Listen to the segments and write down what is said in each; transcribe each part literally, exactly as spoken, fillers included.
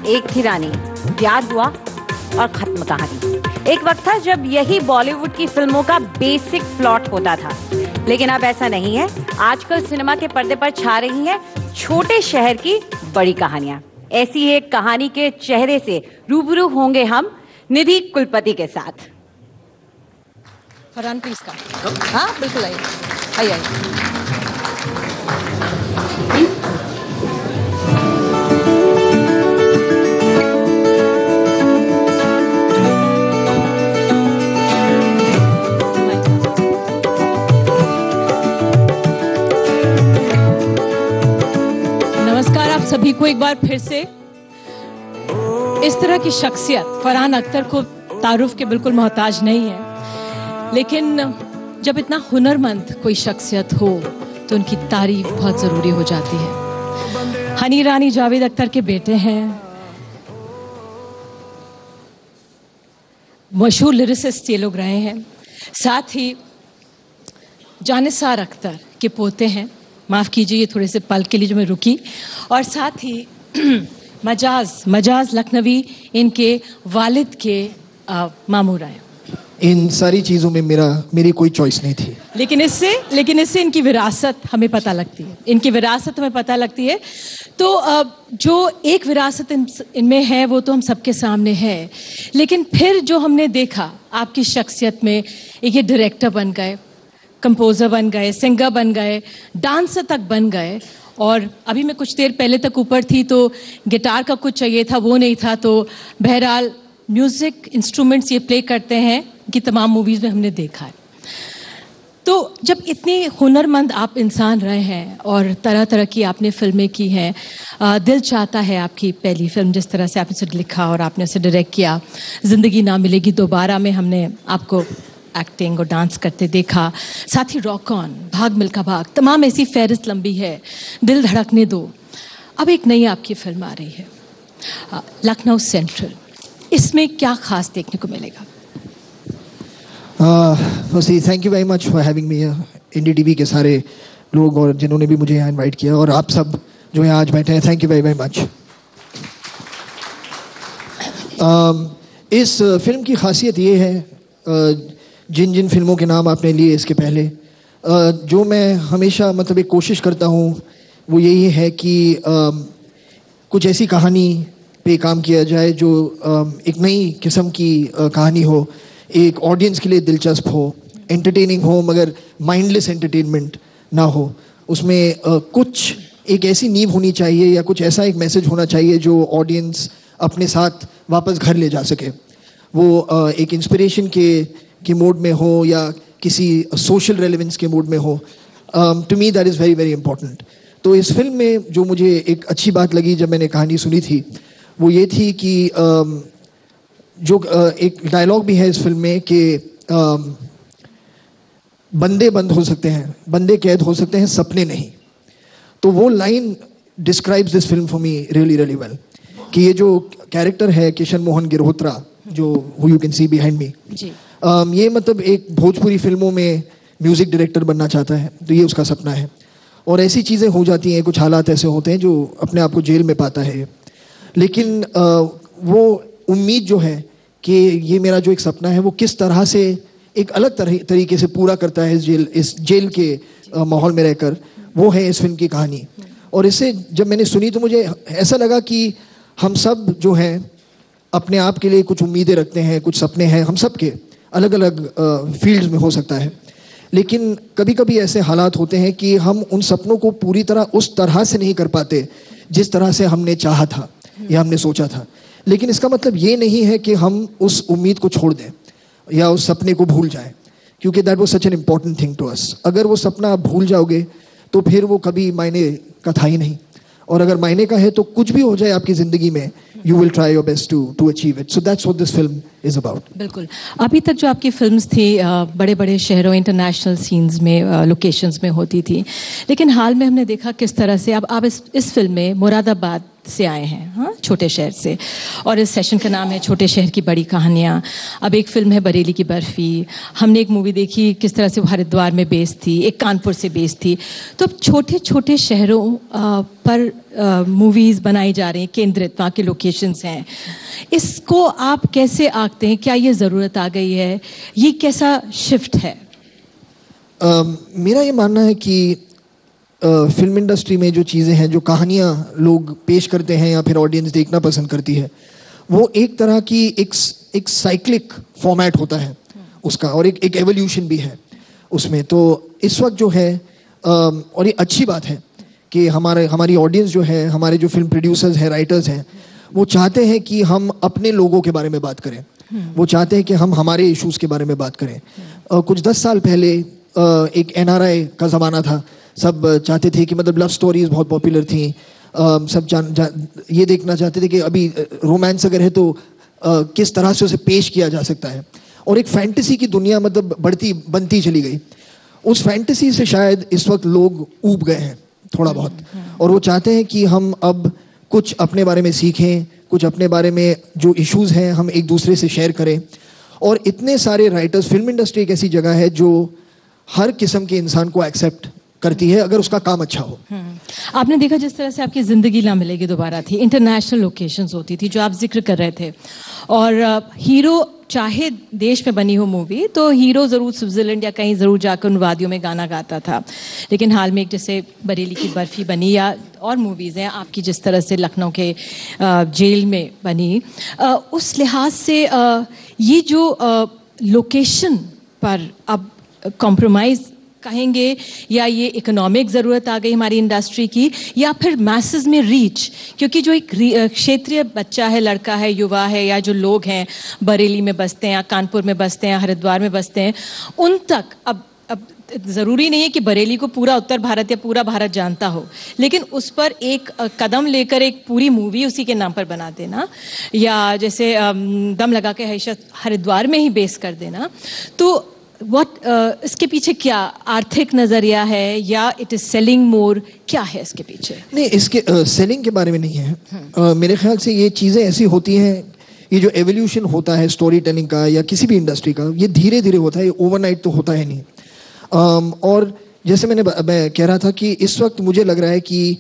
एक थी रानी, याद हुआ और खत्म कहानी। एक वक्त था जब यही बॉलीवुड की फिल्मों का बेसिक प्लॉट होता था, लेकिन अब ऐसा नहीं है। आजकल सिनेमा के पर्दे पर छा रही हैं छोटे शहर की बड़ी कहानियां। ऐसी एक कहानी के चेहरे से रूबरू होंगे हम निधि कुलपति के साथ। फरहान प्लीज का हाँ बिल्कुल आइए आइए आइए। नमस्कार आप सभी को एक बार फिर से। इस तरह की शख्सियत फरहान अख्तर को तारुफ के बिल्कुल मोहताज नहीं है, लेकिन जब इतना हुनरमंद कोई शख्सियत हो तो उनकी तारीफ बहुत ज़रूरी हो जाती है। हनी रानी जावेद अख्तर के बेटे हैं, मशहूर लिरिसिस्ट ये लोग रहे हैं, साथ ही जानिसार अख्तर के पोते हैं। माफ़ कीजिए ये थोड़े से पल के लिए जो मैं रुकी। और साथ ही मजाज मजाज लखनवी इनके वालिद के मामू रहे। इन सारी चीज़ों में मेरा मेरी कोई चॉइस नहीं थी, लेकिन इससे लेकिन इससे इनकी विरासत हमें पता लगती है इनकी विरासत हमें पता लगती है। तो जो एक विरासत इनमें है वो तो हम सबके सामने है, लेकिन फिर जो हमने देखा आपकी शख्सियत में, एक ये डायरेक्टर बन गए, कंपोज़र बन गए, सिंगर बन गए, डांसर तक बन गए। और अभी मैं कुछ देर पहले तक ऊपर थी तो गिटार का कुछ चाहिए था, वो नहीं था। तो बहरहाल म्यूज़िक इंस्ट्रूमेंट्स ये प्ले करते हैं कि तमाम मूवीज़ में हमने देखा है। तो जब इतने हुनरमंद आप इंसान रहे हैं और तरह तरह की आपने फिल्में की हैं, दिल चाहता है आपकी पहली फिल्म, जिस तरह से आपने उसे लिखा और आपने उसे डायरेक्ट किया, ज़िंदगी ना मिलेगी दोबारा में हमने आपको एक्टिंग और डांस करते देखा, साथ ही रॉक ऑन, भाग मिल्खा भाग, तमाम ऐसी फहरिस्त लंबी है, दिल धड़कने दो। अब एक नई आपकी फिल्म आ रही है लखनऊ सेंट्रल, इसमें क्या खास देखने को मिलेगा? Firstly thank you very much for having me here, India TV के सारे लोग और जिन्होंने भी मुझे यहाँ इनवाइट किया, और आप सब जो यहाँ आज बैठे हैं, thank you very very much. इस फिल्म की खासियत ये है, uh, जिन जिन फिल्मों के नाम आपने लिए इसके पहले, जो मैं हमेशा मतलब एक कोशिश करता हूँ वो यही है कि कुछ ऐसी कहानी पे काम किया जाए जो एक नई किस्म की कहानी हो, एक ऑडियंस के लिए दिलचस्प हो, एंटरटेनिंग हो, मगर माइंडलेस एंटरटेनमेंट ना हो। उसमें कुछ एक ऐसी नींव होनी चाहिए या कुछ ऐसा एक मैसेज होना चाहिए जो ऑडियंस अपने साथ वापस घर ले जा सके। वो एक इंस्पिरेशन के के मोड में हो या किसी सोशल रेलेवेंस के मोड में हो। To me that is very very important. तो इस फिल्म में जो मुझे एक अच्छी बात लगी जब मैंने कहानी सुनी थी वो ये थी कि um, जो uh, एक डायलॉग भी है इस फिल्म में कि um, बंदे बंद हो सकते हैं, बंदे कैद हो सकते हैं, सपने नहीं। तो वो line describes this film for me really really well, कि ये जो कैरेक्टर है किशन मोहन गिरोत्रा, जो who you can see behind me, Um, ये मतलब एक भोजपुरी फिल्मों में म्यूज़िक डायरेक्टर बनना चाहता है, तो ये उसका सपना है। और ऐसी चीज़ें हो जाती हैं, कुछ हालात ऐसे होते हैं जो अपने आप को जेल में पाता है, लेकिन uh, वो उम्मीद जो है कि ये मेरा जो एक सपना है वो किस तरह से एक अलग तरह तरीके से पूरा करता है इस जेल इस जेल के uh, माहौल में रहकर, वो है इस फिल्म की कहानी। और इससे जब मैंने सुनी तो मुझे ऐसा लगा कि हम सब जो हैं अपने आप के लिए कुछ उम्मीदें रखते हैं, कुछ सपने हैं, हम सब के अलग अलग फील्ड्स में हो सकता है, लेकिन कभी कभी ऐसे हालात होते हैं कि हम उन सपनों को पूरी तरह उस तरह से नहीं कर पाते जिस तरह से हमने चाहा था या हमने सोचा था। लेकिन इसका मतलब ये नहीं है कि हम उस उम्मीद को छोड़ दें या उस सपने को भूल जाएं, क्योंकि that was such an important thing to us. अगर वो सपना आप भूल जाओगे तो फिर वो कभी मायने का था ही नहीं, और अगर मायने का है तो कुछ भी हो जाए आपकी ज़िंदगी में, you will try your best to to achieve it. So that's what this film is about. बिल्कुल। अभी तक जो आपकी फिल्म्स थी बड़े बड़े शहरों, इंटरनेशनल सीन्स में, लोकेशंस में होती थी, लेकिन हाल में हमने देखा किस तरह से अब आप इस इस फिल्म में मुरादाबाद से आए हैं, हाँ, छोटे शहर से, और इस सेशन का नाम है छोटे शहर की बड़ी कहानियाँ। अब एक फिल्म है बरेली की बर्फ़ी, हमने एक मूवी देखी किस तरह से वो हरिद्वार में बेस्ड थी, एक कानपुर से बेस्ड थी। तो अब छोटे छोटे शहरों पर मूवीज़ बनाई जा रही हैं, केंद्रित वहाँ के लोकेशंस हैं, इसको आप कैसे आंकते हैं? क्या ये ज़रूरत आ गई है? ये कैसा शिफ्ट है? uh, मेरा ये मानना है कि फिल्म uh, इंडस्ट्री में जो चीज़ें हैं, जो कहानियाँ लोग पेश करते हैं या फिर ऑडियंस देखना पसंद करती है, वो एक तरह की एक एक साइक्लिक फॉर्मेट होता है उसका, और एक एक एवोल्यूशन भी है उसमें। तो इस वक्त जो है uh, और ये अच्छी बात है कि हमारे हमारी ऑडियंस जो है, हमारे जो फिल्म प्रोड्यूसर्स हैं, राइटर्स हैं, वो चाहते हैं कि हम अपने लोगों के बारे में बात करें, वो चाहते हैं कि हम हमारे इश्यूज़ के बारे में बात करें। uh, कुछ दस साल पहले uh, एक एन आर आई का ज़माना था, सब चाहते थे कि मतलब लव स्टोरीज बहुत पॉपुलर थी, uh, सब जान जा, ये देखना चाहते थे कि अभी रोमांस अगर है तो uh, किस तरह से उसे पेश किया जा सकता है, और एक फैंटेसी की दुनिया मतलब बढ़ती बनती चली गई। उस फैंटेसी से शायद इस वक्त लोग ऊब गए हैं थोड़ा बहुत, और वो चाहते हैं कि हम अब कुछ अपने बारे में सीखें, कुछ अपने बारे में जो इश्यूज़ हैं हम एक दूसरे से शेयर करें। और इतने सारे राइटर्स, फिल्म इंडस्ट्री एक ऐसी जगह है जो हर किस्म के इंसान को एक्सेप्ट करती है अगर उसका काम अच्छा हो। आपने देखा जिस तरह से आपकी ज़िंदगी ना मिलेगी दोबारा थी, इंटरनेशनल लोकेशंस होती थी जो आप जिक्र कर रहे थे, और हीरो चाहे देश में बनी हो मूवी तो हीरो ज़रूर स्विट्ज़रलैंड या कहीं ज़रूर जाकर उन वादियों में गाना गाता था। लेकिन हाल में एक जैसे बरेली की बर्फ़ी बनी, या और मूवीज़ हैं आपकी जिस तरह से लखनऊ के जेल में बनी, उस लिहाज से ये जो लोकेशन पर अब कॉम्प्रोमाइज़ कहेंगे, या ये इकोनॉमिक ज़रूरत आ गई हमारी इंडस्ट्री की, या फिर मैसेस में रीच, क्योंकि जो एक क्षेत्रीय बच्चा है, लड़का है, युवा है, या जो लोग हैं बरेली में बसते हैं या कानपुर में बसते हैं, हरिद्वार में बसते हैं, उन तक अब अब ज़रूरी नहीं है कि बरेली को पूरा उत्तर भारत या पूरा भारत जानता हो, लेकिन उस पर एक कदम लेकर एक पूरी मूवी उसी के नाम पर बना देना, या जैसे दम लगा के हरिद्वार में ही बेस कर देना, तो What, uh, इसके पीछे क्या आर्थिक नजरिया है, या इट इज सेलिंग मोर, क्या है इसके पीछे? नहीं, इसके सेलिंग uh, के बारे में नहीं है। uh, मेरे ख्याल से ये चीज़ें ऐसी होती हैं, ये जो एवोल्यूशन होता है स्टोरी टेलिंग का या किसी भी इंडस्ट्री का, ये धीरे धीरे होता है, ये ओवरनाइट तो होता है नहीं। um, और जैसे मैंने मैं कह रहा था कि इस वक्त मुझे लग रहा है कि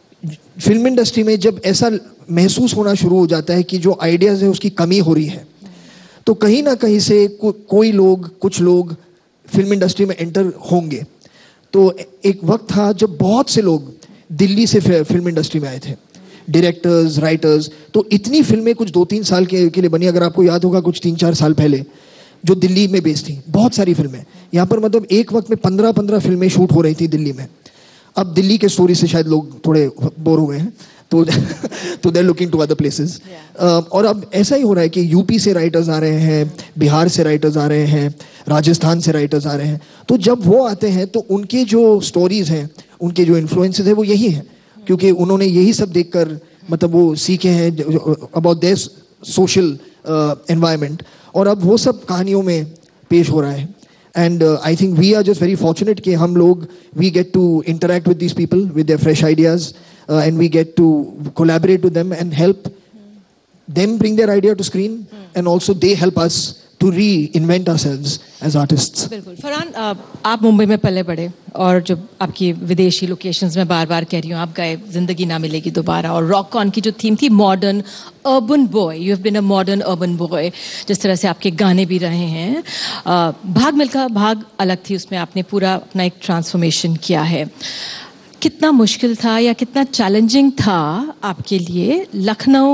फिल्म इंडस्ट्री में जब ऐसा महसूस होना शुरू हो जाता है कि जो आइडियाज़ है उसकी कमी हो रही है, तो कहीं ना कहीं से को, कोई लोग कुछ लोग फिल्म इंडस्ट्री में एंटर होंगे। तो एक वक्त था जब बहुत से लोग दिल्ली से फिल्म इंडस्ट्री में आए थे, डायरेक्टर्स, राइटर्स, तो इतनी फिल्में कुछ दो तीन साल के, के लिए बनी। अगर आपको याद होगा कुछ तीन चार साल पहले जो दिल्ली में बेस्ड थी, बहुत सारी फिल्में यहाँ पर, मतलब एक वक्त में पंद्रह पंद्रह फिल्में शूट हो रही थी दिल्ली में। अब दिल्ली के स्टोरी से शायद लोग थोड़े बोर हो गए हैं, तो तो they are looking to other places. और अब ऐसा ही हो रहा है कि यूपी से राइटर्स आ रहे हैं, बिहार से राइटर्स आ रहे हैं, राजस्थान से राइटर्स आ रहे हैं। तो जब वो आते हैं तो उनके जो स्टोरीज हैं, उनके जो इन्फ्लुएंसेस हैं वो यही हैं, क्योंकि उन्होंने यही सब देखकर मतलब वो सीखे हैं अबाउट देयर सोशल एनवायरनमेंट, और अब वो सब कहानियों में पेश हो रहा है। And I think we are just very fortunate कि हम लोग we get to interact with these people with their fresh ideas, Uh, and we get to collaborate with them and help them bring their idea to screen, hmm. and also they help us to reinvent ourselves as artists. बिल्कुल। फरहान, आप मुंबई में पले बड़े, और जो आपकी विदेशी locations में बार बार कह रही हूँ, आप गए जिंदगी ना मिलेगी दोबारा, और रॉक कॉन की जो थीम थी modern urban boy, you have been a modern urban boy, जिस तरह से आपके गाने भी रहे हैं। भाग मिल्खा भाग अलग थी, उसमें आपने पूरा अपना एक ट्रांसफॉर्मेशन किया है। कितना मुश्किल था या कितना चैलेंजिंग था आपके लिए लखनऊ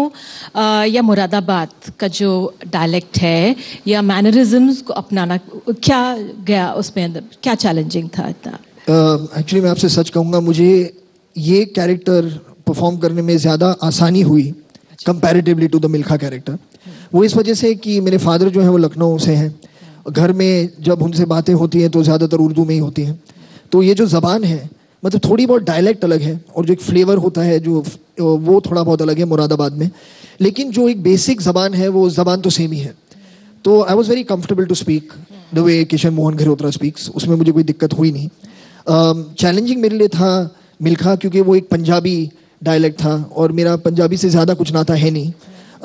या मुरादाबाद का जो डायलेक्ट है या मैनरिज्म्स को अपनाना, क्या गया उसमें अंदर, क्या चैलेंजिंग था इतना? एक्चुअली uh, मैं आपसे सच कहूँगा, मुझे ये कैरेक्टर परफॉर्म करने में ज़्यादा आसानी हुई comparatively to the Milkha character. वो इस वजह से कि मेरे फादर जो हैं वो लखनऊ से हैं, घर में जब उनसे बातें होती हैं तो ज़्यादातर उर्दू में ही होती हैं, तो ये जो ज़बान है मतलब थोड़ी बहुत डायलेक्ट अलग है, और जो एक फ्लेवर होता है जो वो थोड़ा बहुत अलग है मुरादाबाद में, लेकिन जो एक बेसिक ज़बान है वो ज़बान तो सेम ही है। तो I was very comfortable to speak the way Kishan Mohan Ghirotra speaks, उसमें मुझे कोई दिक्कत हुई नहीं। चैलेंजिंग uh, मेरे लिए था मिल्खा, क्योंकि वो एक पंजाबी डायलेक्ट था और मेरा पंजाबी से ज़्यादा कुछ नाता है नहीं,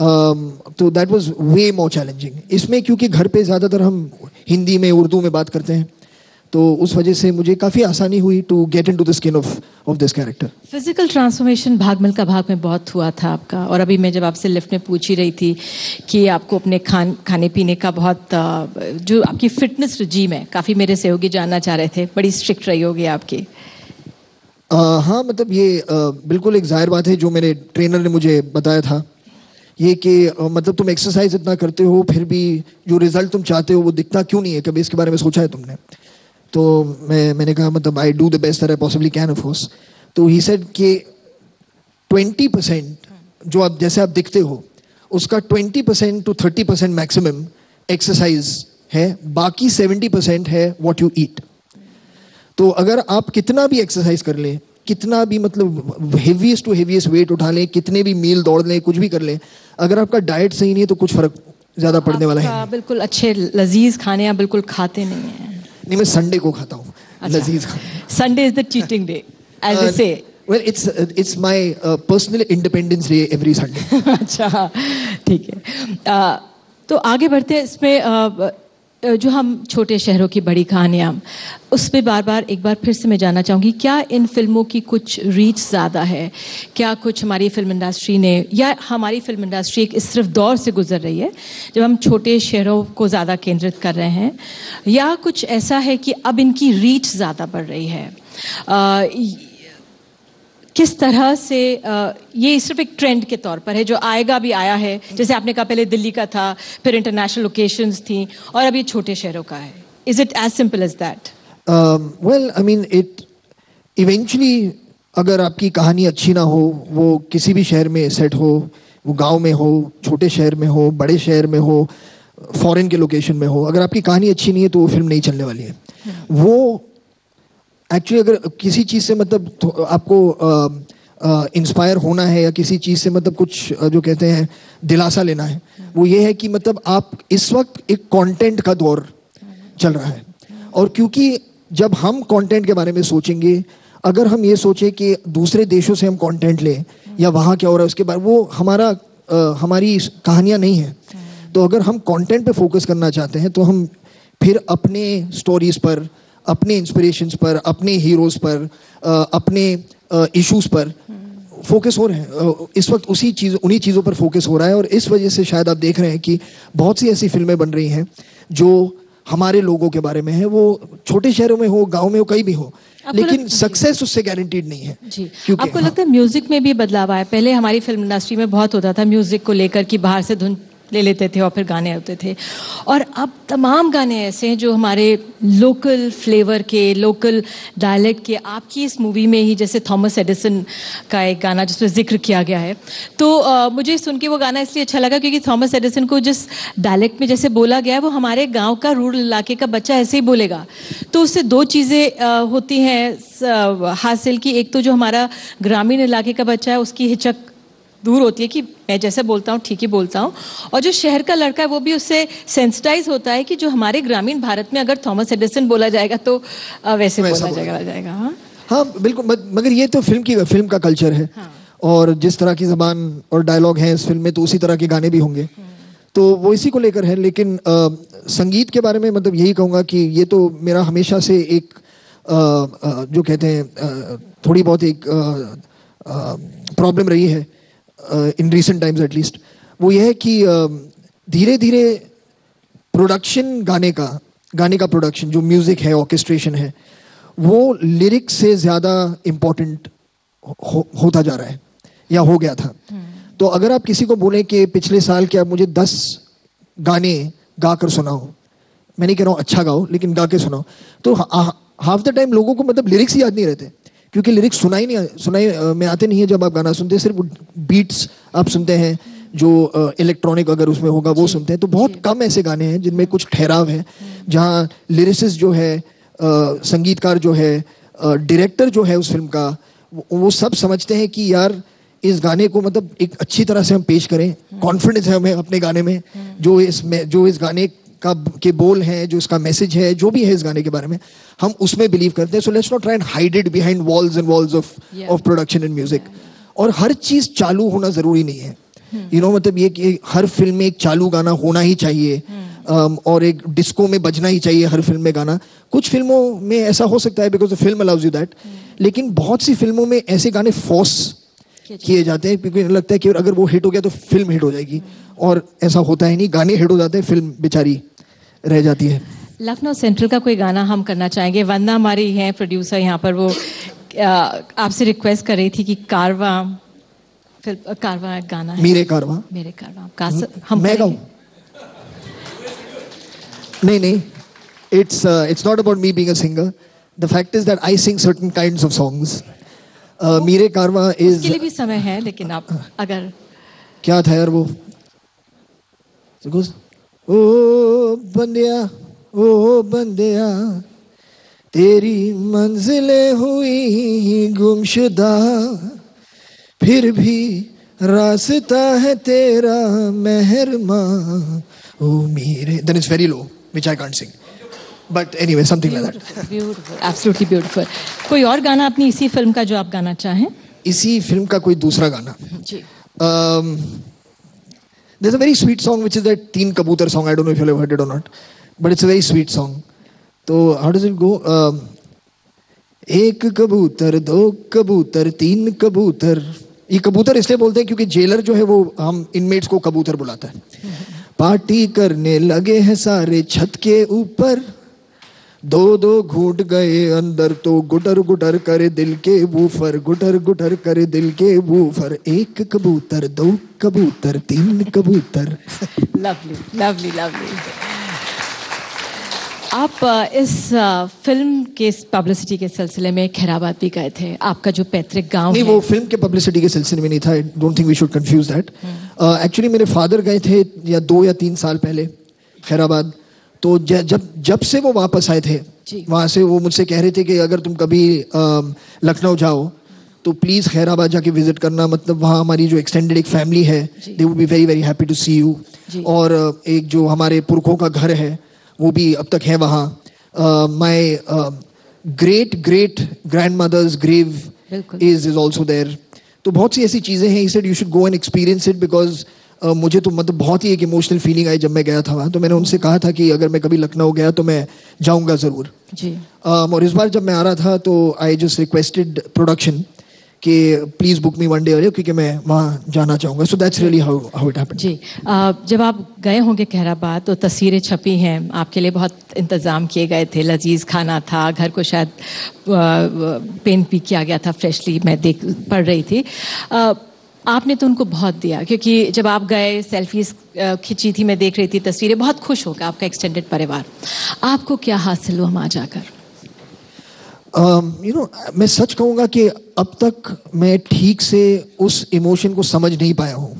uh, तो that was way more challenging. इसमें क्योंकि घर पे ज़्यादातर हम हिंदी में, उर्दू में बात करते हैं, तो उस वजह से मुझे काफ़ी आसानी हुई to get into the skin of of this character. Physical transformation Bhaag Milkha भाग में बहुत हुआ था आपका, और अभी मैं जब आपसे लिफ्ट में पूछ ही रही थी कि आपको अपने खान खाने पीने का बहुत अ, जो आपकी फिटनेस रजीम है, काफ़ी मेरे सहयोगी जानना चाह रहे थे, बड़ी स्ट्रिक्ट रही होगी आपकी। uh, हाँ मतलब ये uh, बिल्कुल एक जाहिर बात है, जो मेरे ट्रेनर ने मुझे बताया था ये कि uh, मतलब तुम एक्सरसाइज इतना करते हो फिर भी जो रिजल्ट तुम चाहते हो वो दिखता क्यों नहीं है, कभी इसके बारे में सोचा है तुमने? तो मैं मैंने कहा मतलब I do the best that I possibly can of course. तो ही सेड कि ट्वेंटी परसेंट जो आप जैसे आप दिखते हो उसका twenty percent to thirty percent maximum exercise है, बाकी सेवेंटी परसेंट है व्हाट यू ईट। तो अगर आप कितना भी एक्सरसाइज कर लें, कितना भी मतलब हेवीएस्ट टू हेवीएस्ट वेट उठा लें, कितने भी मील दौड़ लें, कुछ भी कर लें, अगर आपका डाइट सही नहीं है तो कुछ फर्क ज़्यादा पड़ने वाला है नहीं। बिल्कुल अच्छे लजीज खाने आप बिल्कुल खाते नहीं हैं। नहीं, मैं संडे को खाता हूँ लजीज खाना। Sunday is the cheating day as they say. Well it's it's my personal independence day every Sunday. अच्छा ठीक है। uh, तो आगे बढ़ते हैं इसमें, uh, जो हम छोटे शहरों की बड़ी कहानियाँ, उस पर बार बार एक बार फिर से मैं जानना चाहूँगी, क्या इन फिल्मों की कुछ रीच ज़्यादा है? क्या कुछ हमारी फिल्म इंडस्ट्री ने, या हमारी फिल्म इंडस्ट्री एक इस सिर्फ दौर से गुजर रही है जब हम छोटे शहरों को ज़्यादा केंद्रित कर रहे हैं, या कुछ ऐसा है कि अब इनकी रीच ज़्यादा बढ़ रही है? आ, किस तरह से आ, ये सिर्फ एक ट्रेंड के तौर पर है जो आएगा भी आया है, जैसे आपने कहा पहले दिल्ली का था, फिर इंटरनेशनल लोकेशंस थी, और अब ये छोटे शहरों का है? Is it as simple as that? Well I mean it eventually, अगर आपकी कहानी अच्छी ना हो, वो किसी भी शहर में सेट हो, वो गांव में हो, छोटे शहर में हो, बड़े शहर में हो, फॉरेन के लोकेशन में हो, अगर आपकी कहानी अच्छी नहीं है तो वो फिल्म नहीं चलने वाली है। वो एक्चुअली अगर किसी चीज़ से मतलब आपको इंस्पायर uh, uh, होना है, या किसी चीज़ से मतलब कुछ uh, जो कहते हैं दिलासा लेना है, वो ये है कि मतलब आप इस वक्त एक कंटेंट का दौर चल रहा है, और क्योंकि जब हम कंटेंट के बारे में सोचेंगे, अगर हम ये सोचें कि दूसरे देशों से हम कंटेंट लें या वहाँ क्या हो रहा है उसके बारे, वो हमारा uh, हमारी कहानियाँ नहीं है। तो अगर हम कंटेंट पे फोकस करना चाहते हैं तो हम फिर अपने स्टोरीज पर, अपने इंस्पिरेशंस पर, अपने हीरोज़ पर, अपने इश्यूज पर फोकस हो रहे हैं। इस वक्त उसी चीज़ उन्हीं चीज़ों पर फोकस हो रहा है, और इस वजह से शायद आप देख रहे हैं कि बहुत सी ऐसी फिल्में बन रही हैं जो हमारे लोगों के बारे में है, वो छोटे शहरों में हो, गांव में हो, कहीं भी हो, लेकिन सक्सेस उससे गारंटीड नहीं है। जी, आपको हाँ। लगता है म्यूजिक में भी बदलाव आया? पहले हमारी फिल्म इंडस्ट्री में बहुत होता था म्यूजिक को लेकर कि बाहर से धुन ले लेते थे और फिर गाने होते थे, और अब तमाम गाने ऐसे हैं जो हमारे लोकल फ्लेवर के, लोकल डायलेक्ट के। आपकी इस मूवी में ही जैसे थॉमस एडिसन का एक गाना जिसमें जिक्र किया गया है, तो आ, मुझे सुन के वो गाना इसलिए अच्छा लगा क्योंकि थॉमस एडिसन को जिस डायलेक्ट में जैसे बोला गया है, वो हमारे गांव का रूरल इलाके का बच्चा ऐसे ही बोलेगा। तो उससे दो चीज़ें होती हैं हासिल की, एक तो जो हमारा ग्रामीण इलाके का बच्चा है उसकी हिचक दूर होती है कि मैं जैसे बोलता हूँ ठीक ही बोलता हूँ, और जो शहर का लड़का है वो भी उससे सेंसिटाइज होता है कि जो हमारे ग्रामीण भारत में अगर थॉमस एडिसन बोला जाएगा तो वैसे बोला जाएगा जाएगा हाँ हाँ बिल्कुल। मगर ये तो फिल्म की फिल्म का कल्चर है, हाँ। और जिस तरह की जबान और डायलॉग है इस फिल्म में, तो उसी तरह के गाने भी होंगे, तो वो इसी को लेकर है। लेकिन आ, संगीत के बारे में मतलब यही कहूँगा कि ये तो मेरा हमेशा से एक आ, आ, जो कहते हैं थोड़ी बहुत एक प्रॉब्लम रही है इन रिसेंट टाइम्स एटलीस्ट, वो ये है कि धीरे धीरे प्रोडक्शन गाने का गाने का प्रोडक्शन, जो म्यूज़िक है, ऑर्केस्ट्रेशन है, वो लिरिक्स से ज़्यादा इम्पोर्टेंट हो, होता जा रहा है या हो गया था। तो अगर आप किसी को बोलें कि पिछले साल के आप मुझे दस गाने गा कर सुनाओ, मैं नहीं कह रहा हूँ अच्छा गाओ, लेकिन गा के सुनाओ, तो हाफ द टाइम लोगों को मतलब लिरिक्स ही याद नहीं रहते, क्योंकि लिरिक्स सुनाई नहीं सुनाई में आते नहीं है जब आप गाना सुनते हैं। सिर्फ बीट्स आप सुनते हैं, जो इलेक्ट्रॉनिक अगर उसमें होगा वो सुनते हैं। तो बहुत कम ऐसे गाने हैं जिनमें कुछ ठहराव है, जहाँ लिरिसिस्ट जो है, संगीतकार जो है, डायरेक्टर जो है उस फिल्म का, वो सब समझते हैं कि यार इस गाने को मतलब एक अच्छी तरह से हम पेश करें, कॉन्फिडेंस है हमें अपने गाने में, जो इसमें जो इस गाने का के बोल हैं, जो इसका मैसेज है, जो भी है इस गाने के बारे में, हम उसमें बिलीव करते हैं। So let's not try and hide it behind walls and walls of of production and music. और हर चीज़ चालू होना ज़रूरी नहीं है, यू नो, मतलब ये कि हर फिल्म में एक चालू गाना होना ही चाहिए, um, और एक डिस्को में बजना ही चाहिए हर फिल्म में गाना. कुछ फिल्मों में ऐसा हो सकता है because the film allows you that, लेकिन बहुत सी फिल्मों में ऐसे गाने फोर्स किए जाते हैं क्योंकि लगता है कि अगर वो हिट हो गया तो फिल्म हिट हो जाएगी, और ऐसा होता है नहीं. गाने हिट हो जाते हैं, फिल्म बेचारी रह जाती है. लखनऊ सेंट्रल का कोई गाना हम करना चाहेंगे. वंदना हमारी हैं प्रोड्यूसर यहाँ पर, वो आपसे रिक्वेस्ट कर रही थी कि कारवां फिल्म कारवां एक गाना है. मेरे कारवां मेरे कारवां का हम मैं गाऊं? नहीं नहीं, it's uh, it's not about me being a singer. The fact is that I sing certain kinds of songs. uh, मेरे कारवां is उसके लिए भी समय है, लेकिन आप अगर क्या था यार वो, ओ बंदिया ओ बंदिया तेरी मंजिलें हुई गुमशुदा, फिर भी रास्ता है तेरा मेहरमा, ओ मेरे. Then it's very low, which I can't sing. But anyway, something like that. Beautiful, absolutely beautiful. कोई और गाना अपनी इसी फिल्म का जो आप गाना चाहें? इसी फिल्म का कोई दूसरा गाना? जी. Um, there's a very sweet song which is that Teen Kabutar song. I don't know if you've ever heard it or not, but it's a very sweet song. So how does it go? Um, एक कबूतर, दो कबूतर, तीन कबूतर. ये कबूतर इसलिए बोलते हैं क्योंकि जेलर जो है वो हम इनमेट्स को कबूतर बुलाता है. पार्टी करने लगे हैं सारे छत के ऊपर, दो दो घूट गए अंदर तो गुटर गुटर करे दिल के वूफर, गुटर गुटर करे दिल के वूफर. एक कबूतर, दो कबूतर, तीन कबूतर. Lovely lovely lovely. आप इस फिल्म के पब्लिसिटी के सिलसिले में खैराबाद भी गए थे. आपका जो पैतृक गांव नहीं, है. वो फिल्म के पब्लिसिटी के सिलसिले में नहीं था. I don't think we should confuse that. Actually मेरे फादर गए थे या दो या तीन साल पहले खैराबाद. तो ज, जब जब से वो वापस आए थे वहाँ से, वो मुझसे कह रहे थे कि अगर तुम कभी लखनऊ जाओ तो प्लीज़ खैराबाद जाके विजिट करना. मतलब वहाँ हमारी जो एक्सटेंडेड एक फैमिली है, they would be very very happy to see you. और एक जो हमारे पुरखों का घर है वो भी अब तक है वहाँ. My great great grand mother's grave is is also there. तो बहुत सी ऐसी चीज़ें हैं. He said you should go and experience it because Uh, मुझे तो मतलब बहुत ही एक इमोशनल फीलिंग आई जब मैं गया था वहाँ. तो मैंने उनसे कहा था कि अगर मैं कभी लखनऊ गया तो मैं जाऊँगा ज़रूर. जी. um, और इस बार जब मैं आ रहा था तो आई जस्ट रिक्वेस्टेड प्रोडक्शन कि please book me one day earlier क्योंकि मैं वहाँ जाना चाहूँगा. So that's really how how it happened. जी. uh, जब आप गए होंगे खैराबाद तो तस्वीरें छपी हैं, आपके लिए बहुत इंतज़ाम किए गए थे. लजीज खाना था, घर को शायद पेंट भी किया गया था फ्रेशली, मैं देख पढ़ रही थी. uh, आपने तो उनको बहुत दिया, क्योंकि जब आप गए सेल्फीज खिंची थी, मैं देख रही थी तस्वीरें. बहुत खुश होगा आपका एक्सटेंडेड परिवार. आपको क्या हासिल हुआ वहाँ जाकर? यू नो, मैं सच कहूँगा कि अब तक मैं ठीक से उस इमोशन को समझ नहीं पाया हूँ.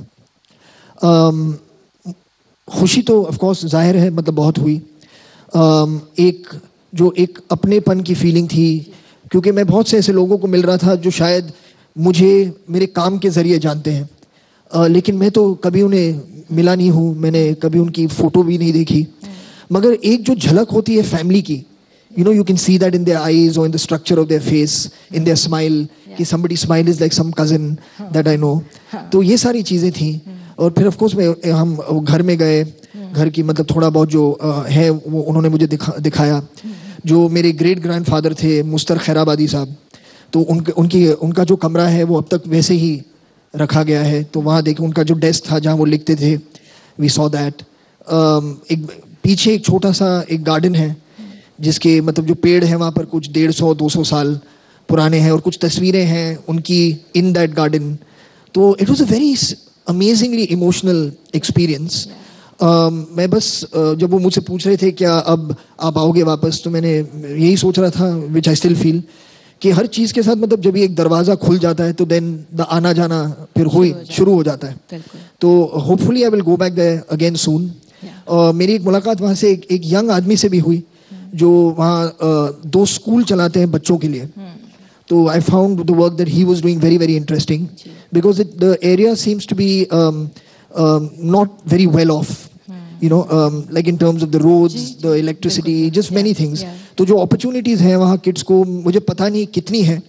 um, खुशी तो ऑफ कोर्स जाहिर है मतलब बहुत हुई. um, एक जो एक अपनेपन की फीलिंग थी, क्योंकि मैं बहुत से ऐसे लोगों को मिल रहा था जो शायद मुझे मेरे काम के ज़रिए जानते हैं, uh, लेकिन मैं तो कभी उन्हें मिला नहीं हूँ, मैंने कभी उनकी फ़ोटो भी नहीं देखी. मगर एक जो झलक होती है फैमिली की, you know, you can see that in their eyes or in the structure of their face, in their smile, कि somebody smile is like some cousin that I know. तो ये सारी चीज़ें थी. और फिर of course मैं हम घर में गए, घर की मतलब थोड़ा बहुत जो uh, है वो उन्होंने मुझे दिखा दिखाया. जो मेरे ग्रेट ग्रैंडफादर थे मुस्तर खैराबादी साहब, तो उनके उनकी उनका जो कमरा है वो अब तक वैसे ही रखा गया है. तो वहाँ देखे उनका जो डेस्क था जहाँ वो लिखते थे, वी सॉ दैट. एक पीछे एक छोटा सा एक गार्डन है जिसके मतलब जो पेड़ हैं वहाँ पर कुछ डेढ़ सौ दो सौ साल पुराने हैं, और कुछ तस्वीरें हैं उनकी इन दैट गार्डन. तो it was a very amazingly emotional experience. मैं बस uh, जब वो मुझसे पूछ रहे थे क्या अब आप आओगे वापस, तो मैंने यही सोच रहा था, विच आई स्टिल फील, कि हर चीज़ के साथ मतलब जब एक दरवाज़ा खुल जाता है तो देन द आना जाना फिर हो शुरू हो जाता है. तो hopefully I will go back there again soon. मेरी एक मुलाकात वहाँ से एक, एक यंग आदमी से भी हुई जो वहाँ uh, दो स्कूल चलाते हैं बच्चों के लिए. तो I found the work that he was doing very very interesting, because the area seems to be not very well off, you know, um, like in terms of the roads, the electricity, just many things. तो जो opportunities हैं वहाँ kids को मुझे पता नहीं कितनी है,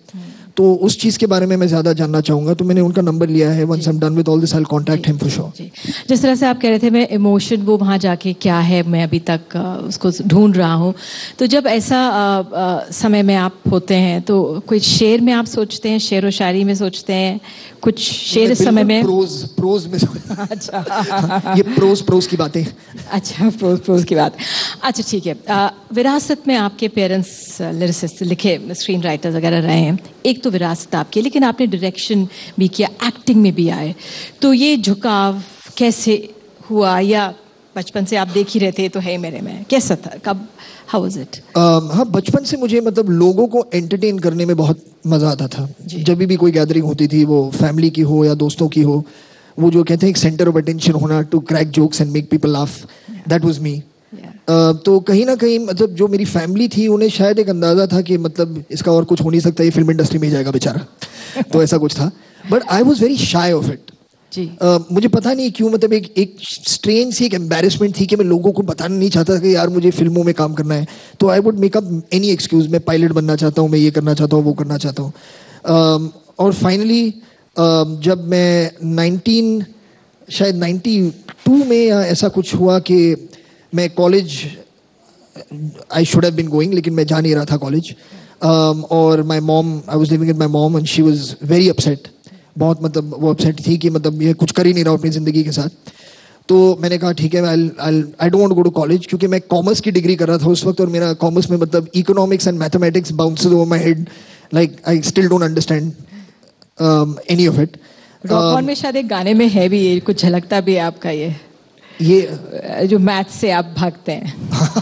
तो उस चीज़ के बारे में मैं ज़्यादा जानना चाहूँगा, तो मैंने उनका नंबर लिया है. Once I am done with all this I will contact him for sure. जिस तरह से आप कह रहे थे मैं इमोशन वो वहाँ जाके क्या है मैं अभी तक आ, उसको ढूंढ रहा हूँ, तो जब ऐसा आ, आ, समय में आप होते हैं तो कोई शेर में आप सोचते हैं, शेर व शायरी में सोचते हैं, कुछ शेर इस समय में? प्रोज प्रोज में. अच्छा. ये प्रोज प्रोज की बातें. अच्छा, प्रोज प्रोज की बात. अच्छा ठीक है. आ, विरासत में आपके पेरेंट्स लिरिसिस्ट लिखे स्क्रीन राइटर्स वगैरह रहे हैं, एक तो विरासत आपकी, लेकिन आपने डायरेक्शन भी किया, एक्टिंग में भी आए, तो ये झुकाव कैसे हुआ, या बचपन से आप देख ही रहते तो है मेरे में, कैसा था, कब, हाउ वाज इट? हाँ, बचपन से मुझे मतलब लोगों को एंटरटेन करने में बहुत मज़ा आता था. जब भी कोई गैदरिंग होती थी, वो फैमिली की हो या दोस्तों की हो, वो जो कहते हैं एक सेंटर ऑफ अटेंशन होना, to crack jokes and make people laugh, that was me. तो कहीं ना कहीं मतलब जो मेरी फैमिली थी उन्हें शायद एक अंदाज़ा था कि मतलब इसका और कुछ हो नहीं सकता, ये फिल्म इंडस्ट्री में ही जाएगा बेचारा. तो ऐसा कुछ था, but I was very shy of it. जी. uh, मुझे पता नहीं क्यों, मतलब एक एक स्ट्रेन सी एक एम्बैरेसमेंट थी कि मैं लोगों को बताना नहीं चाहता था कि यार मुझे फिल्मों में काम करना है. तो I would make up any excuse, मैं पायलट बनना चाहता हूँ, मैं ये करना चाहता हूँ, वो करना चाहता हूँ. uh, और फाइनली uh, जब मैं नाइनटीन शायद नाइन्टी टू में या ऐसा कुछ हुआ कि मैं college, I should have been going, लेकिन मैं जा नहीं रहा था कॉलेज. um, और my mom, I was living with my mom and she was very upset. बहुत मतलब वो अपसेट थी कि मतलब ये कुछ कर ही नहीं रहा अपनी ज़िंदगी के साथ. तो मैंने कहा ठीक है, I I don't want to go to college, क्योंकि मैं कॉमर्स की डिग्री कर रहा था उस वक्त, और मेरा कॉमर्स में मतलब economics and mathematics bounces over my head, like I still don't understand any of it. Rock On में शायद एक गाने में है भी ये, कुछ झलकता भी है आपका ये ये जो मैथ से आप भागते हैं.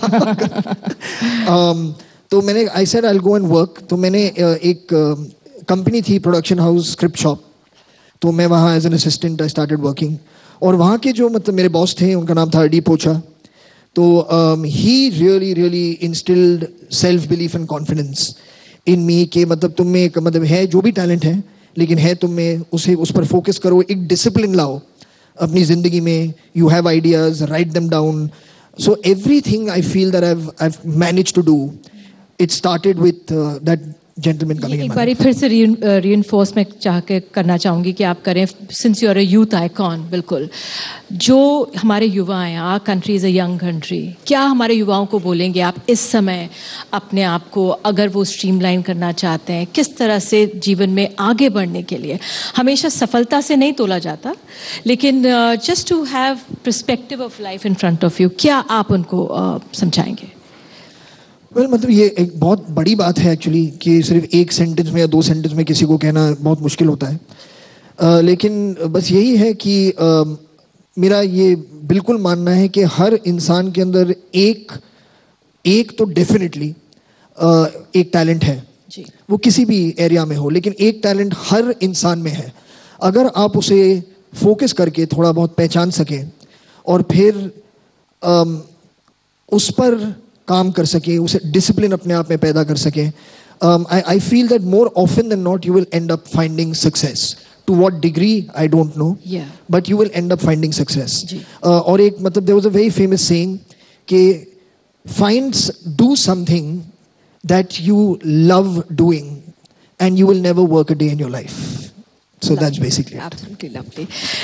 um, तो मैंने I said I will go and work. तो मैंने uh, एक कंपनी uh, थी, प्रोडक्शन हाउस स्क्रिप्ट शॉप, तो मैं वहाँ as an assistant I started working. और वहाँ के जो मतलब मेरे बॉस थे, उनका नाम था डी पोचा. तो ही really really instilled self belief and confidence in me कि मतलब तुम में मतलब है जो भी टैलेंट है, लेकिन है तुम में, उसे उस पर फोकस करो, एक डिसिप्लिन लाओ अपनी ज़िंदगी में. You have ideas, write them down. So everything I feel that I have managed to do, it started with that gentleman coming in. एक बार फिर से रीइंफोर्स मैं चाह के करना चाहूँगी कि आप करें, since you are a youth icon. बिल्कुल, जो हमारे युवा हैं, our country is a young country, क्या हमारे युवाओं को बोलेंगे आप इस समय अपने आप को, अगर वो स्ट्रीमलाइन करना चाहते हैं, किस तरह से जीवन में आगे बढ़ने के लिए? हमेशा सफलता से नहीं तोला जाता, लेकिन just to have perspective of life in front of you, क्या आप उनको uh, समझाएंगे? वेल well, मतलब ये एक बहुत बड़ी बात है एक्चुअली, कि सिर्फ एक सेंटेंस में या दो सेंटेंस में किसी को कहना बहुत मुश्किल होता है. uh, लेकिन बस यही है कि uh, मेरा ये बिल्कुल मानना है कि हर इंसान के अंदर एक एक तो डेफिनेटली uh, एक टैलेंट है जी. वो किसी भी एरिया में हो, लेकिन एक टैलेंट हर इंसान में है. अगर आप उसे फोकस करके थोड़ा बहुत पहचान सकें और फिर uh, उस पर काम कर सके, उसे डिसिप्लिन अपने आप में पैदा कर सके, I feel that more often than not you will end up finding success. To what degree I don't know, but you will end up finding success. और एक मतलब there was a very famous saying कि finds do something that you love doing and you will never work a day in your life. So that's basically absolutely lovely.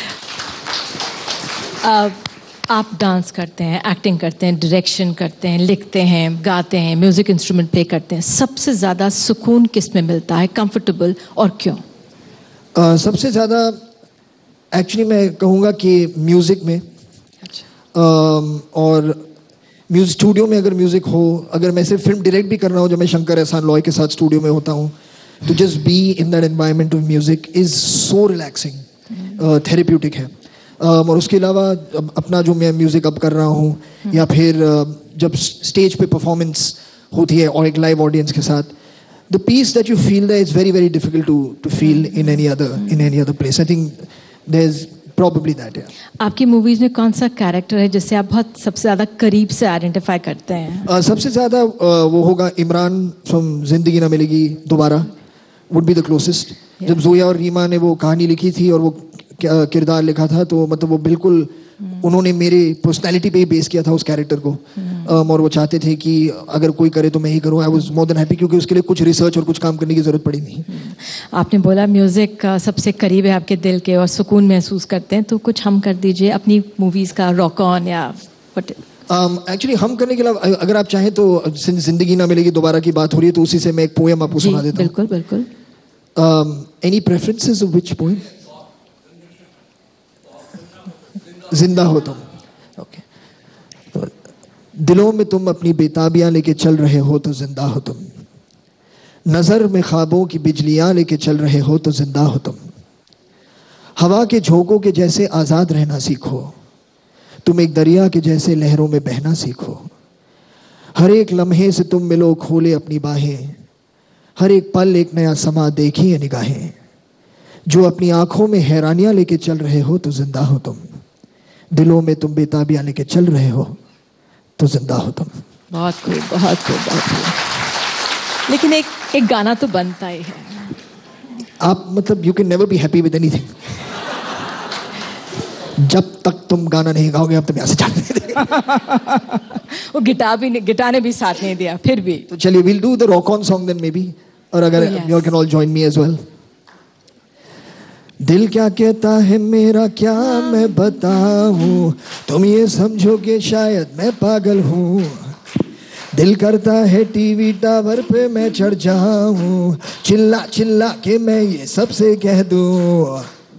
आप dance करते हैं, acting करते हैं, direction करते हैं, लिखते हैं, गाते हैं, म्यूजिक इंस्ट्रूमेंट प्ले करते हैं, सबसे ज़्यादा सुकून किस में मिलता है, कंफर्टेबल, और क्यों? uh, सबसे ज़्यादा एक्चुअली मैं कहूँगा कि म्यूज़िक में. अच्छा. uh, और म्यूजिक स्टूडियो में अगर म्यूज़िक हो, अगर मैं सिर्फ फिल्म डायरेक्ट भी कर रहा हूँ, जब मैं शंकर एहसान लॉय के साथ स्टूडियो में होता हूँ, तो just be in that environment of music is so relaxing, therapeutic है. Um, और उसके अलावा अपना जो मैं म्यूज़िक अब कर रहा हूँ, या फिर uh, जब स्टेज पे परफॉर्मेंस होती है और एक लाइव ऑडियंस के साथ, the peace that you feel that is very very difficult to to feel in any other in any other place. I think there is probably that. आपकी movies में कौन सा कैरेक्टर है जिससे आप बहुत सबसे ज़्यादा करीब से आइडेंटिफाई करते हैं? uh, सबसे ज़्यादा uh, वो होगा इमरान फ्रॉम जिंदगी ना मिलेगी दोबारा, वुड बी द क्लोजेस्ट. जब जोया और रीमा ने वो कहानी लिखी थी और वो किरदार लिखा था, तो मतलब वो बिल्कुल उन्होंने मेरे पर्सनालिटी पे ही बेस किया था उस कैरेक्टर को. um, और वो चाहते थे कि अगर कोई करे तो मैं ही करूँ. I was more than happy क्योंकि उसके लिए कुछ रिसर्च और कुछ काम करने की ज़रूरत पड़ी नहीं. आपने बोला म्यूज़िक सबसे करीब है आपके दिल के और सुकून महसूस करते हैं, तो कुछ हम कर दीजिए अपनी मूवीज़ का रॉक ऑन या एक्चुअली um, हम करने के अलावा अगर आप चाहें तो जिंदगी ना मिलेगी दोबारा की बात हो रही है तो उसी से मैं एक पोएम आपको सुना देता हूँ. बिल्कुल बिल्कुल. Any preferences of which poem? जिंदा हो तुम. ओके. तो दिलों में तुम अपनी बेताबियां लेके चल रहे हो तो जिंदा हो तुम. नजर में ख्वाबों की बिजलियां लेके चल रहे हो तो जिंदा हो तुम. हवा के झोंकों के जैसे आजाद रहना सीखो. तुम एक दरिया के जैसे लहरों में बहना सीखो. हर एक लम्हे से तुम मिलो खोले अपनी बाहें. हर एक पल एक नया समा देखिए निगाहें. जो अपनी आंखों में हैरानियां लेके चल रहे हो तो जिंदा हो तुम. दिलों में तुम बेताबियां लेके चल रहे हो तो जिंदा हो तुम. बहुत खूब, बहुत खूब, बहुत खूब. लेकिन एक एक गाना तो बनता ही है. आप मतलब you can never be happy with anything. जब तक तुम गाना नहीं गाओगे अब तुम यहाँ से जाने नहीं देंगे. वो गिटार भी गिटार ने भी साथ नहीं दिया फिर भी. तो चलिए we'll do the rock on song then maybe. और अगर Oh, yes. you can all join me as well. दिल क्या कहता है मेरा क्या मैं बताऊं. तुम ये समझोगे शायद मैं पागल हूँ. दिल करता है टीवी टावर पे मैं चढ़ जाऊं. चिल्ला चिल्ला के मैं ये सबसे कह दूं.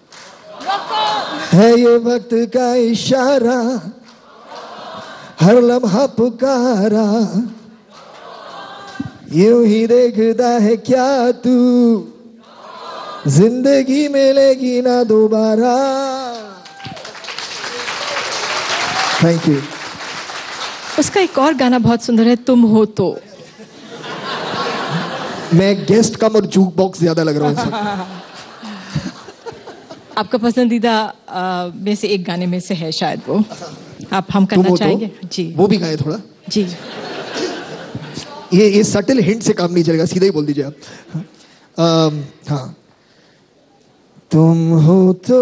है ये वक्त का इशारा हर लम्हा पुकारा. यूं ही देखता है क्या तू जिंदगी मिलेगी ना दोबारा. Thank you. उसका एक और गाना बहुत सुंदर है, तुम हो तो. मैं गेस्ट कम और जूक बॉक्स ज्यादा लग रहा हूँ. आपका पसंदीदा आ, में से एक गाने में से है शायद वो. आप हम करना चाहेंगे? तो, जी वो भी गाए थोड़ा. जी. ये ये सटल हिंट से काम नहीं चलेगा, सीधा ही बोल दीजिए आप. um, हाँ. तुम हो तो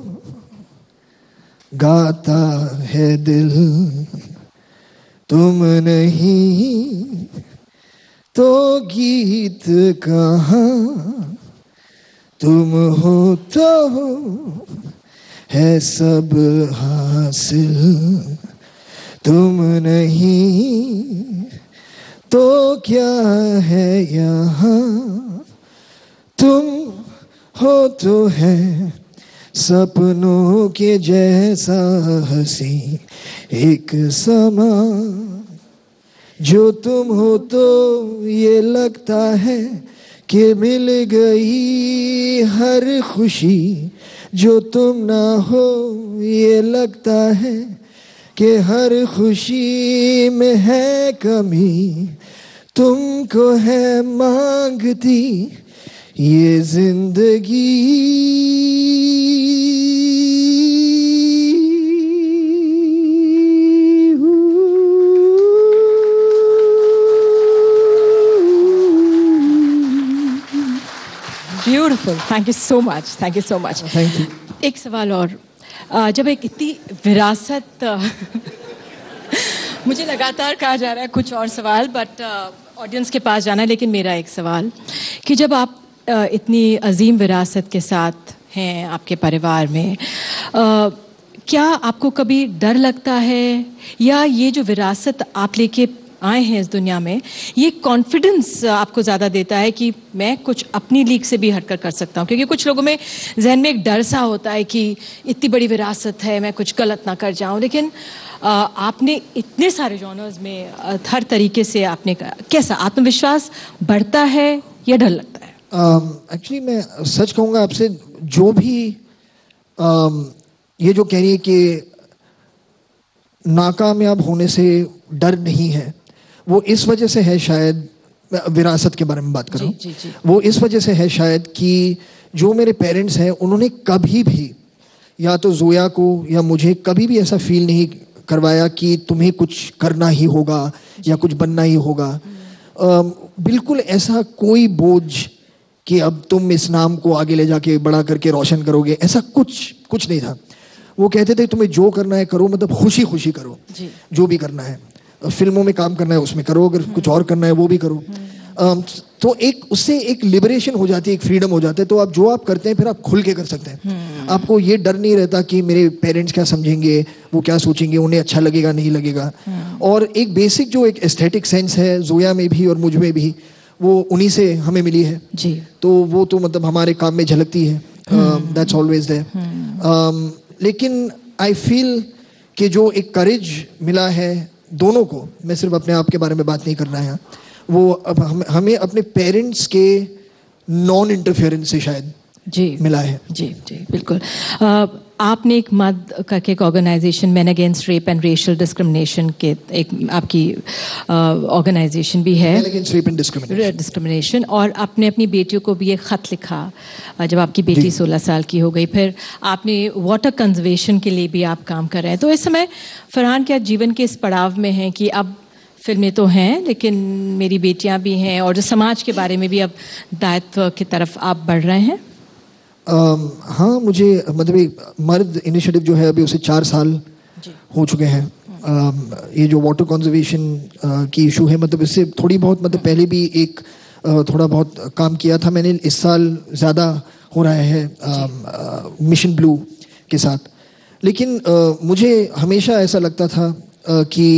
गाता है दिल. तुम नहीं तो गीत कहाँ. तुम हो तो है सब हासिल. तुम नहीं तो क्या है यहाँ. तुम हो तो है सपनों के जैसा हंसी एक समा. जो तुम हो तो ये लगता है कि मिल गई हर खुशी. जो तुम ना हो ये लगता है कि हर खुशी में है कमी. तुमको है मांगती ये जिंदगी. Beautiful. Thank you so much. Thank you so much. Thank you. एक सवाल और. आ, जब एक इतनी विरासत मुझे लगातार कहा जा रहा है कुछ और सवाल बट ऑडियंस के पास जाना है, लेकिन मेरा एक सवाल कि जब आप आ, इतनी अजीम विरासत के साथ हैं आपके परिवार में, आ, क्या आपको कभी डर लगता है या ये जो विरासत आप लेके आए हैं इस दुनिया में, ये कॉन्फिडेंस आपको ज़्यादा देता है कि मैं कुछ अपनी लीग से भी हटकर कर सकता हूँ? क्योंकि कुछ लोगों में जहन में एक डर सा होता है कि इतनी बड़ी विरासत है, मैं कुछ गलत ना कर जाऊँ. लेकिन आ, आपने इतने सारे जॉनर्स में आ, हर तरीके से आपने कहा, कैसा आत्मविश्वास बढ़ता है या डर लगता है? एक्चुअली um, मैं सच कहूँगा आपसे, जो भी um, ये जो कह रही है कि नाकामयाब होने से डर नहीं है, वो इस वजह से है शायद, विरासत के बारे में बात करूं, जी, जी, जी. वो इस वजह से है शायद कि जो मेरे पेरेंट्स हैं उन्होंने कभी भी या तो जोया को या मुझे कभी भी ऐसा फील नहीं करवाया कि तुम्हें कुछ करना ही होगा या कुछ बनना ही होगा. uh, बिल्कुल ऐसा कोई बोझ कि अब तुम इस नाम को आगे ले जाके बड़ा करके रोशन करोगे, ऐसा कुछ कुछ नहीं था. वो कहते थे तुम्हें जो करना है करो, मतलब खुशी खुशी करो जी. जो भी करना है. फिल्मों में काम करना है उसमें करो, अगर कुछ और करना है वो भी करो। um, तो एक उससे एक लिबरेशन हो जाती है, एक फ्रीडम हो जाता है। तो आप जो आप करते हैं फिर आप खुल के कर सकते हैं। आपको ये डर नहीं रहता कि मेरे पेरेंट्स क्या समझेंगे, वो क्या सोचेंगे, उन्हें अच्छा लगेगा नहीं लगेगा। और एक बेसिक जो एक एस्थेटिक सेंस है जोया में भी और मुझ में भी, वो उन्हीं से हमें मिली है जी। तो वो तो मतलब हमारे काम में झलकती है। That's always there. लेकिन आई फील कि जो एक करेज मिला है दोनों को, मैं सिर्फ अपने आप के बारे में बात नहीं कर रहा है, वो अब हम, हमें अपने पेरेंट्स के नॉन इंटरफेरेंस से शायद जी मिला है। जी जी बिल्कुल। uh, आपने एक मद करके एक organisation man against rape and racial discrimination के एक आपकी ऑर्गेनाइजेशन uh, भी है, man against rape and discrimination discrimination और आपने अपनी बेटियों को भी एक ख़त लिखा uh, जब आपकी बेटी सोलह साल की हो गई। फिर आपने वाटर कंजर्वेशन के लिए भी आप काम कर रहे हैं। तो इस समय फरहान क्या जीवन के इस पड़ाव में हैं कि अब फिल्में तो हैं लेकिन मेरी बेटियां भी हैं, और जो समाज के बारे में भी अब दायित्व की तरफ आप बढ़ रहे हैं? Um, हाँ, मुझे मतलब एक मर्द इनिशिएटिव जो है अभी उसे चार साल हो चुके हैं। um, ये जो वाटर कंजर्वेशन uh, की इशू है, मतलब इससे थोड़ी बहुत मतलब पहले भी एक uh, थोड़ा बहुत काम किया था मैंने। इस साल ज़्यादा हो रहा है मिशन ब्लू के साथ। लेकिन uh, मुझे हमेशा ऐसा लगता था uh, कि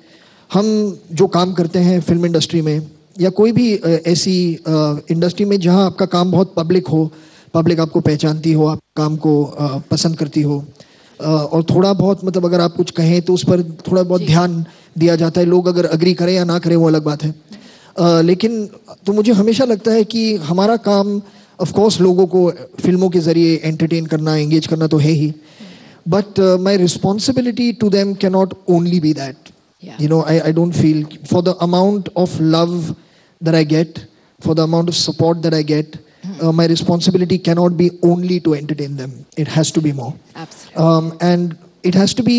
हम जो काम करते हैं फिल्म इंडस्ट्री में या कोई भी uh, ऐसी इंडस्ट्री uh, में जहाँ आपका काम बहुत पब्लिक हो, पब्लिक आपको पहचानती हो, आप काम को आ, पसंद करती हो, आ, और थोड़ा बहुत मतलब अगर आप कुछ कहें तो उस पर थोड़ा बहुत ध्यान दिया जाता है। लोग अगर अग्री करें या ना करें वो अलग बात है। आ, लेकिन तो मुझे हमेशा लगता है कि हमारा काम ऑफ कोर्स लोगों को फिल्मों के ज़रिए एंटरटेन करना, एंगेज करना तो है ही, but my responsibility to them can not only be that. You know, I I don't feel for the amount of love that I get, for the amount of support that I get, Uh, my responsibility cannot be only to entertain them. It has to be more. Absolutely. Um, and it has to be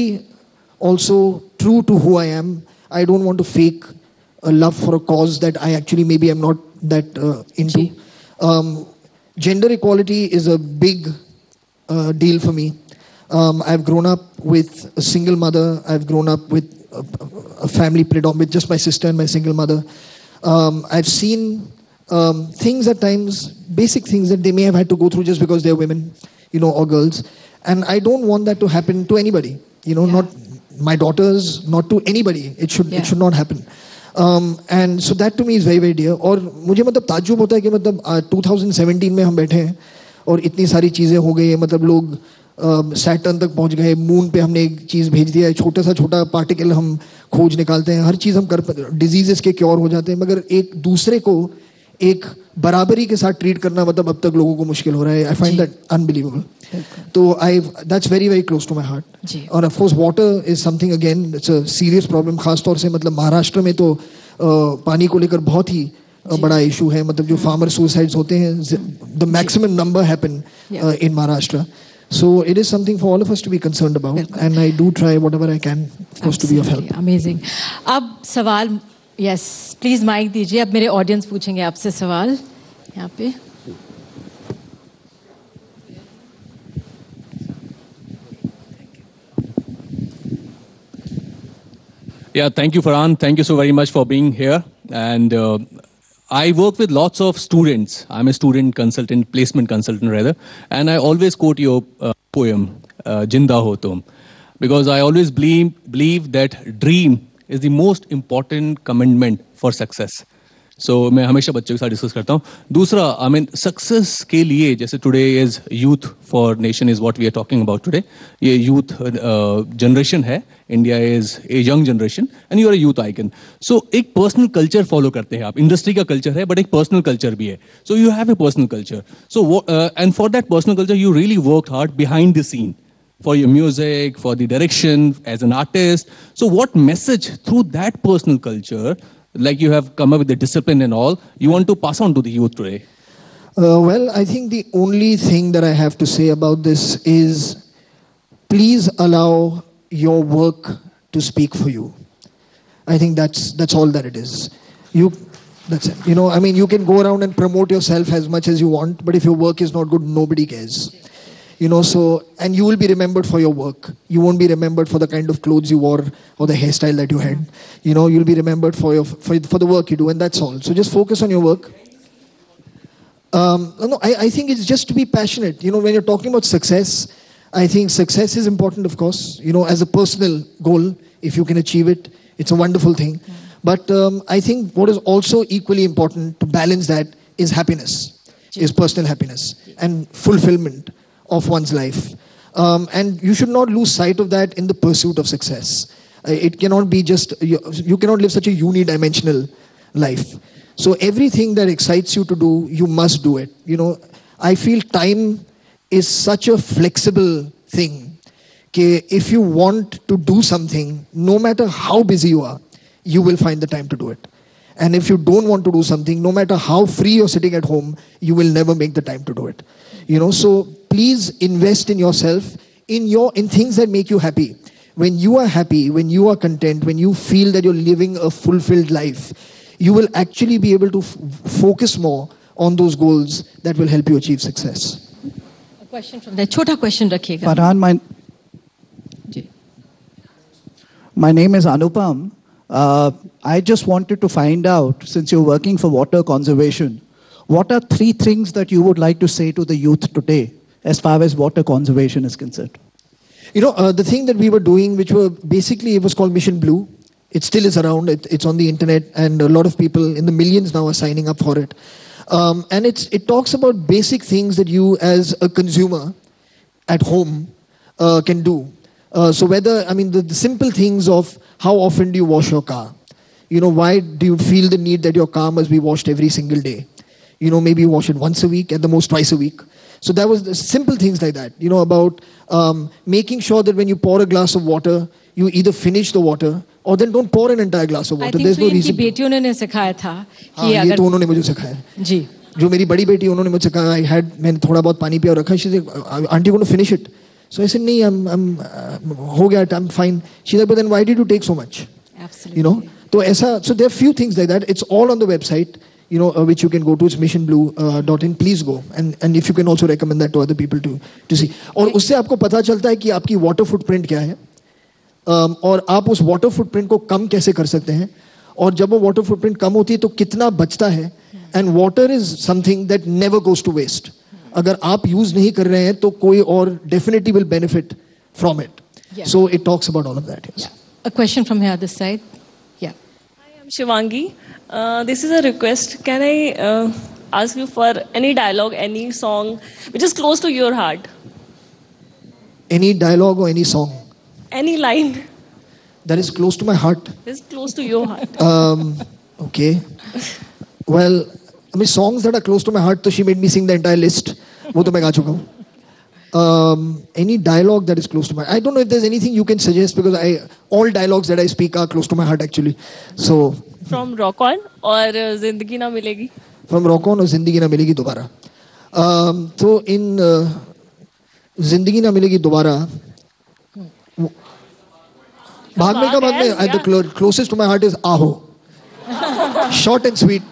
also true to who I am. I don't want to fake a love for a cause that I actually maybe am not that uh, into. Um, gender equality is a big uh, deal for me. Um, I've grown up with a single mother. I've grown up with a, a family predominant with just my sister and my single mother. Um, I've seen Um, things at times, basic things that they may have had to go through just because they're women, you know, or girls. And I don't want that to happen to anybody, you know, yeah. not my daughters, not to anybody. It should, yeah. it should not happen. Um, and so that to me is very, very dear. और मुझे मतलब ताज्जुब होता है कि मतलब twenty seventeen में हम बैठे हैं और इतनी सारी चीज़ें हो गई हैं। मतलब लोग सैटर्न तक पहुंच गए, मून पे हमने एक चीज़ भेज दिया है, छोटा सा छोटा पार्टिकल हम खोज निकालते हैं, हर चीज़ हम कर, डिजीजेस के क्योर हो जाते हैं, मगर एक दूसरे को एक बराबरी के साथ ट्रीट करना मतलब अब तक लोगों को मुश्किल हो रहा है। I find that unbelievable. तो I that's very very close to my heart. और of course water is something again it's a serious problem, खास तौर से मतलब महाराष्ट्र में तो uh, पानी को लेकर बहुत ही uh, बड़ा इशू है। मतलब जो फार्मर सुसाइड्स होते हैं, the maximum number happen in Maharashtra. So it is something for all of us to be concerned about, and I do try whatever I can, of course, to be of help. Amazing. अब सवाल, yes, please mic दीजिए. अब मेरे audience पूछेंगे आपसे सवाल यहाँ पे. Yeah, thank you, Farhan. Thank you so very much for being here. And uh, I work with lots of students. I'm a student consultant, placement consultant rather, and I always quote your uh, poem, uh, Jinda Ho Tum, because I always believe, believe that dream is the most important commandment for success. So मैं हमेशा बच्चों के साथ discuss करता हूँ. दूसरा, I mean, success के लिए जैसे today is youth for nation is what we are talking about today. ये youth जनरेशन uh, है. India is a young generation and you are a youth icon. So एक personal culture follow करते हैं आप. Industry का culture है, but एक personal culture भी है. So you have a personal culture. So uh, and for that personal culture, you really worked hard behind the scene. For your music, for the direction, as an artist. So what message through that personal culture, like you have come up with the discipline and all, you want to pass on to the youth today? Uh, well, I think the only thing that I have to say about this is, please allow your work to speak for you. I think that's that's all that it is. You, that's it. You know, I mean, you can go around and promote yourself as much as you want, but if your work is not good, nobody cares. You know, so, and you will be remembered for your work. You won't be remembered for the kind of clothes you wore or the hairstyle that you had. You know, you'll be remembered for your for, for the work you do, and that's all. So just focus on your work. Um, no, I, I think it's just to be passionate. You know, when you're talking about success, I think success is important, of course. You know, as a personal goal, if you can achieve it, it's a wonderful thing. But um, I think what is also equally important to balance that is happiness, is personal happiness and fulfillment of one's life. Um, and you should not lose sight of that in the pursuit of success. Uh, it cannot be just, you, you cannot live such a unidimensional life. So everything that excites you to do, you must do it. You know, I feel time is such a flexible thing. That if you want to do something, no matter how busy you are, you will find the time to do it. And if you don't want to do something, no matter how free you're sitting at home, you will never make the time to do it. You know, so please invest in yourself, in your in things that make you happy. When you are happy, when you are content, when you feel that you're living a fulfilled life, you will actually be able to f- focus more on those goals that will help you achieve success. A question from there. Chota question rakhiyega. Farhan, my, my name is Anupam. Uh, I just wanted to find out, since you're working for water conservation, what are three things that you would like to say to the youth today as far as water conservation is concerned? You know, uh, the thing that we were doing, which were basically, it was called Mission Blue. It still is around. It, it's on the internet, and a lot of people in the millions now are signing up for it. Um, and it's it talks about basic things that you as a consumer at home uh, can do. Uh, so whether, I mean, the, the simple things of how often do you wash your car? You know, why do you feel the need that your car must be washed every single day? You know, maybe you wash it once a week, at the most twice a week. So that was the simple things like that, you know, about um, making sure that when you pour a glass of water, you either finish the water or then don't pour an entire glass of water. I think There's तो no इनकी reason. बेटियों ने सिखाया था हाँ, कि ये अगर तो उन्होंने मुझे सिखाया जी जो मेरी बड़ी बेटी उन्होंने मुझसे कहा आई हैड मैंने थोड़ा बहुत पानी पिया और रखा she said aunty gonna finish it so I said नहीं आई एम हो गया I am fine she said but then why did you take so much you know तो ऐसा so there are few things like that. It's all on the website, you know, uh, which you can go to. It's mission blue dot in. Please go, and and if you can also recommend that to other people to to see. और उससे आपको पता चलता है कि आपकी water footprint क्या है, um, और आप उस water footprint को कम कैसे कर सकते हैं, और जब वो water footprint कम होती है तो कितना बचता है. And water is something that never goes to waste. अगर आप use नहीं कर रहे हैं तो कोई और definitely will benefit from it. Yeah. So it talks about all of that. Yes. A question from here, this side. Yeah. I'm Shivangi. Uh, this is a request. Can I uh, ask you for any dialogue, any song which is close to your heart? Any dialogue or any song Any line that is close to my heart. is close to your heart. Um, okay. Well, I mean, songs that are close to my heart, so she made me sing the entire list. वो तो मैं गा चुका हूँ. Um, any dialogue that is close to my, I don't know if there's anything you can suggest because I all dialogues that I speak are close to my heart actually. So From Rock On or uh, Zindagi Na Milegi? from Rock On और जिंदगी ना मिलेगी दोबारा. Um, तो in uh, जिंदगी ना मिलेगी दोबारा भागने का बाद में है, the clo- closest to my heart is आहो. Short and sweet.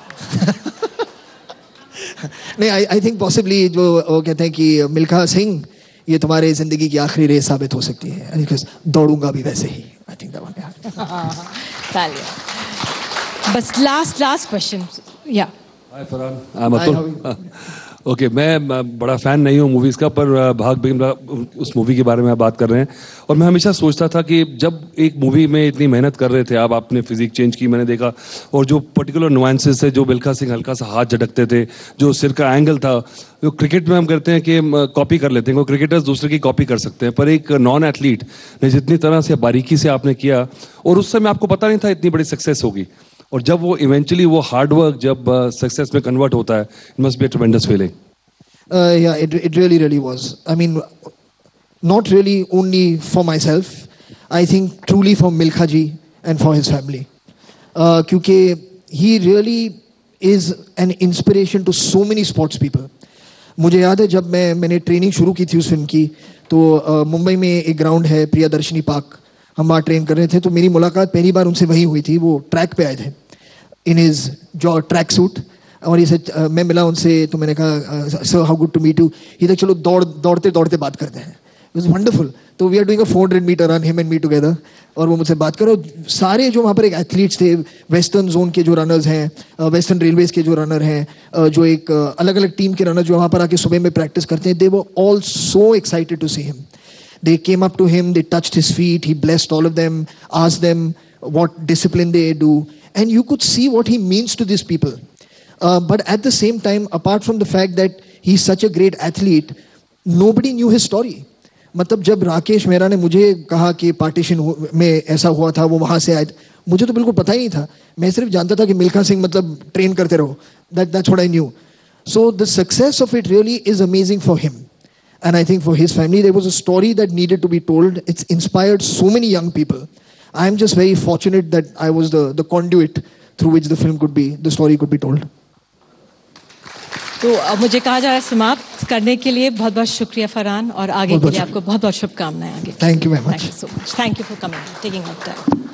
नहीं, I, I think possibly जो वो कहते हैं कि मिल्खा सिंह ये तुम्हारे जिंदगी की आखिरी रेस साबित हो सकती है. Because दौड़ूंगा भी वैसे ही. I think that one. Yeah. Talia. But last, last question. Yeah. Hi Farhan, I am Hi, how are Atul. Okay, मैं मैं बड़ा फ़ैन नहीं हूँ मूवीज़ का, पर अ, भाग बिगम उस मूवी के बारे में आप बात कर रहे हैं. और मैं हमेशा सोचता था कि जब एक मूवी में इतनी मेहनत कर रहे थे आप, आपने फिजिक चेंज की, मैंने देखा, और जो पर्टिकुलर नुआंसेस थे, जो मिल्खा सिंह हल्का सा हाथ झटकते थे, जो सिर का एंगल था, जो क्रिकेट में हम करते हैं कि कॉपी कर लेते हैं, क्रिकेटर्स दूसरे की कॉपी कर सकते हैं, पर एक नॉन एथलीट ने जितनी तरह से बारीकी से आपने किया, और उस समय आपको पता नहीं था इतनी बड़ी सक्सेस होगी, और जब वो इवेंचुअली वो हार्ड वर्क जब सक्सेस uh, में कन्वर्ट होता है, it must be a tremendous feeling. Uh, yeah, it it really really was. I mean, not really only for myself. I think truly for Milkha ji and for his family. Uh, क्योंकि he really is an inspiration to so many sports people. मुझे याद है जब मैं मैंने training शुरू की थी उस फिल्म की, तो uh, मुंबई में एक ग्राउंड है प्रियदर्शनी पार्क, हम वहाँ ट्रेन कर रहे थे, तो मेरी मुलाकात पहली बार उनसे वहीं हुई थी. वो ट्रैक पे आए थे in his जो ट्रैक सूट, और ये सच मैं मिला उनसे तो मैंने कहा sir how good to meet you, ये तक चलो दौड़ दौड़ते दौड़ते बात करते हैं, इट वाज वंडरफुल। तो we are doing a four hundred metre run him and me together, और वो मुझसे बात करो। सारे जो वहाँ पर एक एथलीट्स थे, वेस्टर्न जोन के जो रनर्स हैं, वेस्टर्न रेलवेज के जो रनर हैं, जो एक अलग अलग टीम के रनर जो वहाँ पर आके सुबह में प्रैक्टिस करते हैं, they were all so excited to see him. They came up to him, they touched his feet, he blessed all of them, asked them what discipline they do, and you could see what he means to these people. Uh, but at the same time, apart from the fact that he's such a great athlete, nobody knew his story. मतलब जब राकेश मेहरा ने मुझे कहा कि partition में ऐसा हुआ था, वो वहाँ से आए, मुझे तो बिल्कुल पता ही नहीं था। मैं सिर्फ जानता था कि मिल्खा सिंह मतलब ट्रेन करते रहो, that that's what I knew. So the success of it really is amazing for him. And I think for his family, there was a story that needed to be told. It's inspired so many young people. I'm just very fortunate that I was the, the conduit through which the film could be, the story could be told. तो अब मुझे कहा जा रहा है समाप्त करने के लिए बहुत बहुत शुक्रिया फरहान, और आगे के लिए आपको बहुत बहुत शुभकामनाएं आगे। Thank you very much. Thank you so much. Thank you for coming, taking out time.